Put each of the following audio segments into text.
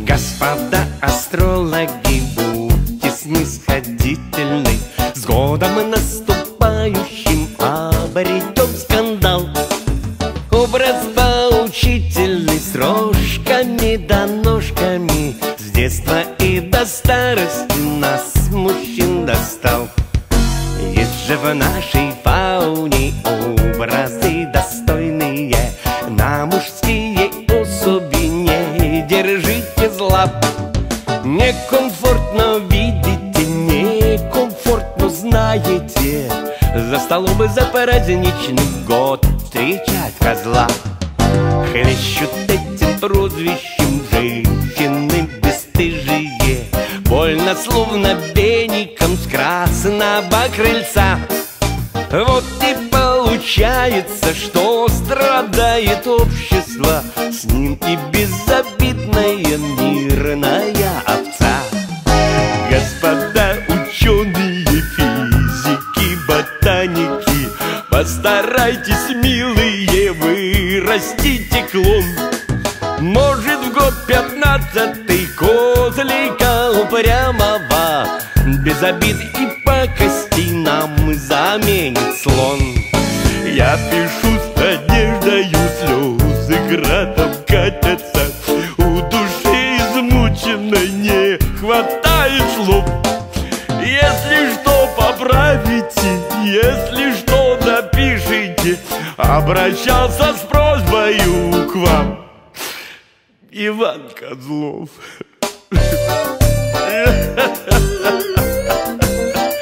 Господа астрологи, будьте снисходительны, с годом наступающим обретем скандал. Образ поучительный, с рожками да ножками, с детства и до старости нас мужчин достал. Есть же в нашей фауне образы достойные, на мужские особи не держите зла. Некомфортно, видите, некомфортно, знаете, за столом и за праздничный год встречать козла. Хлещут этим прозвищем женщины бесстыжие, больно словно веником с красного крыльца. Вот и получается, что страдает общество, с ним и безобидная мирная овца. Господа ученые, физики, ботаники, постарайтесь, милые, вырастите клон. Может, в год 15-й козлика упрямого без обид и пакостей нам заменит слон. Я пишу с надеждою, слезы градом катятся, у души измученной не хватает слов. Если что поправите, если что напишите, обращался с просьбою к вам Иван Козлов.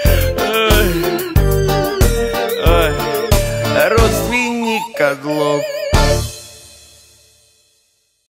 Родственник Козлов.